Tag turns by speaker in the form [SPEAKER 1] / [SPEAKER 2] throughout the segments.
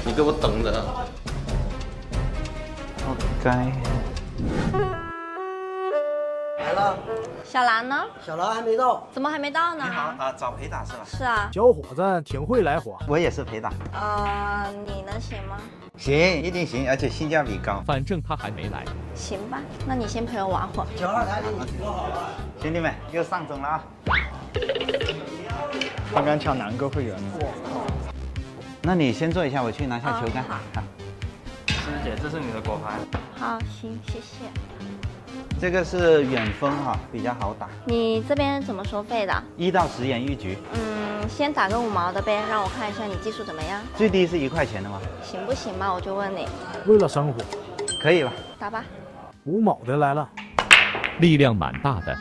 [SPEAKER 1] 你给我等着。
[SPEAKER 2] 活该。
[SPEAKER 3] 来了，
[SPEAKER 4] 小兰呢？
[SPEAKER 3] 小兰还没到。
[SPEAKER 4] 怎么还没到呢？
[SPEAKER 2] 你好，找陪打是吧？
[SPEAKER 4] 是啊。
[SPEAKER 5] 小伙子挺会来活。
[SPEAKER 2] 我也是陪打。
[SPEAKER 4] 你能行吗？
[SPEAKER 2] 行，一定行，而且性价比高。
[SPEAKER 6] 反正他还没来。
[SPEAKER 4] 行吧，那你先陪我玩会儿。
[SPEAKER 3] 小二赶紧说好了。
[SPEAKER 2] 兄弟们，又上钟了啊！
[SPEAKER 5] 刚刚抢男哥会员了。
[SPEAKER 2] 那你先坐一下，我去拿下球杆。
[SPEAKER 4] 好。
[SPEAKER 5] 师姐，这是你的果盘。
[SPEAKER 4] 好，行，谢谢。
[SPEAKER 2] 这个是远锋哈，比较好打。
[SPEAKER 4] 你这边怎么收费的
[SPEAKER 2] ？1到10元一局。
[SPEAKER 4] 先打个5毛的呗，让我看一下你技术怎么样。
[SPEAKER 2] 最低是1块钱的吗？
[SPEAKER 4] 行不行嘛？我就问你。
[SPEAKER 5] 为了生活，
[SPEAKER 2] 可以吧？
[SPEAKER 4] 打吧。
[SPEAKER 5] 5毛的来了，
[SPEAKER 6] 力量蛮大的。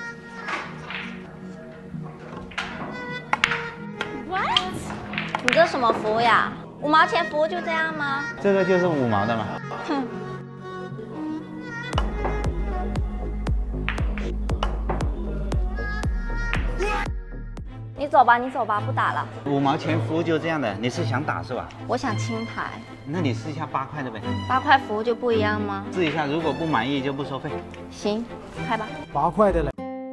[SPEAKER 4] What？ 你这什么服务呀？5毛钱服务就这样吗？
[SPEAKER 2] 这个就是5毛的嘛。
[SPEAKER 4] 哼。你走吧，你走吧，不打了。
[SPEAKER 2] 5毛钱服务就这样的，你是想打是吧？
[SPEAKER 4] 我想清台。
[SPEAKER 2] 那你试一下8块的呗。
[SPEAKER 4] 8块服务就不一样吗？
[SPEAKER 2] 试一下，如果不满意就不收费。
[SPEAKER 4] 行，开吧。
[SPEAKER 5] 8块的来。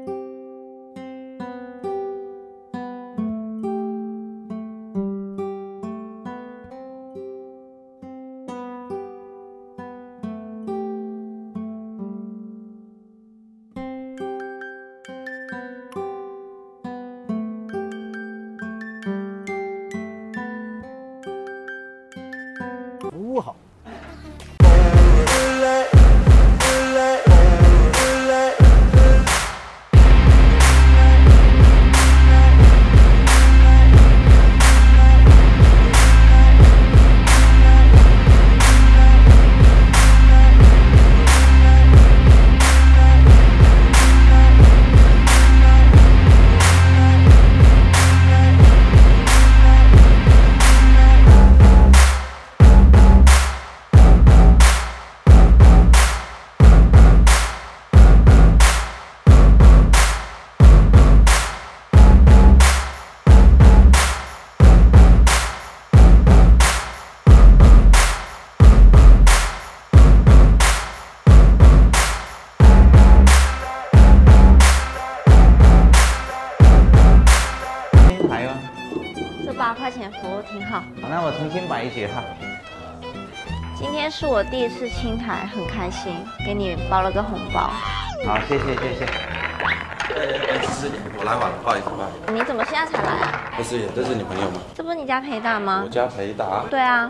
[SPEAKER 5] 服务好。8块钱服务挺好。
[SPEAKER 2] 好，那我重新摆一局哈。
[SPEAKER 4] 今天是我第一次清台，很开心，给你包了个红包。
[SPEAKER 2] 好，谢谢谢谢。
[SPEAKER 1] 是我来晚了，不好意思，不好意思。
[SPEAKER 4] 你怎么现在才来啊？
[SPEAKER 1] 不是，这是你朋友吗？
[SPEAKER 4] 这不是你家陪打吗？
[SPEAKER 1] 我家陪打。
[SPEAKER 4] 对啊。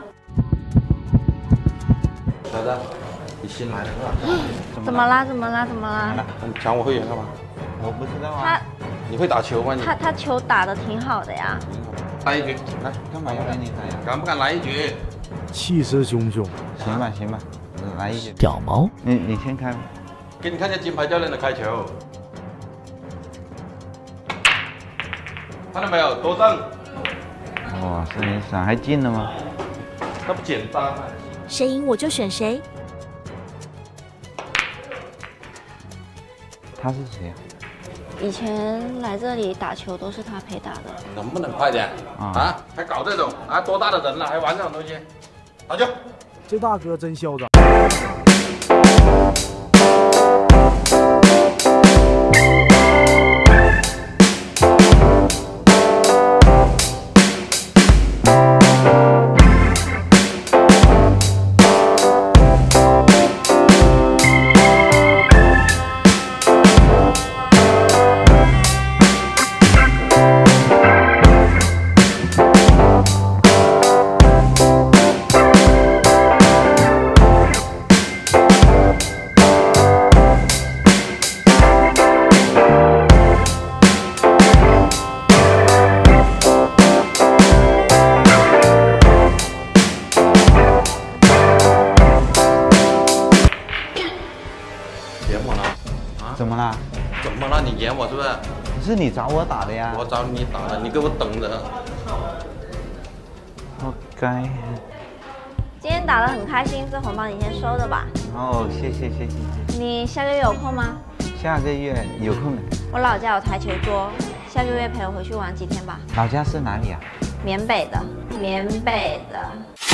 [SPEAKER 1] 小子，你新来的是吧？
[SPEAKER 4] 怎么啦？怎么啦？怎么啦？
[SPEAKER 1] 你抢我会员干嘛？
[SPEAKER 2] 我不知道啊。
[SPEAKER 1] 你会打球吗？
[SPEAKER 4] 他球打得挺好的呀。
[SPEAKER 1] 来一局，来，
[SPEAKER 2] 干嘛要跟你打呀？
[SPEAKER 1] 敢不敢来一局？
[SPEAKER 5] 气势汹汹。
[SPEAKER 2] 行吧行吧，来一局。
[SPEAKER 6] 屌毛，
[SPEAKER 2] 你先开吧。
[SPEAKER 1] 给你看下金牌教练的开球，看到没有？多正。
[SPEAKER 2] 哇，这伞还进了吗？
[SPEAKER 1] 那不简单吗？
[SPEAKER 7] 谁赢我就选谁。
[SPEAKER 2] 他是谁啊？
[SPEAKER 4] 以前来这里打球都是他陪打的。
[SPEAKER 1] 能不能快点啊？还搞这种啊？多大的人了，还玩这种东西？打球！
[SPEAKER 5] 这大哥真嚣张。
[SPEAKER 2] 怎么啦？
[SPEAKER 1] 怎么了？你演我是不是？
[SPEAKER 2] 是你找我打的呀。
[SPEAKER 1] 我找你打的，你给我等着。
[SPEAKER 2] 活该。
[SPEAKER 4] 今天打得很开心，这红包你先收着吧。
[SPEAKER 2] 哦，谢谢谢谢。
[SPEAKER 4] 你下个月有空吗？
[SPEAKER 2] 下个月有空的。
[SPEAKER 4] 我老家有台球桌，下个月陪我回去玩几天吧。
[SPEAKER 2] 老家是哪里啊？
[SPEAKER 4] 缅北的，缅北的。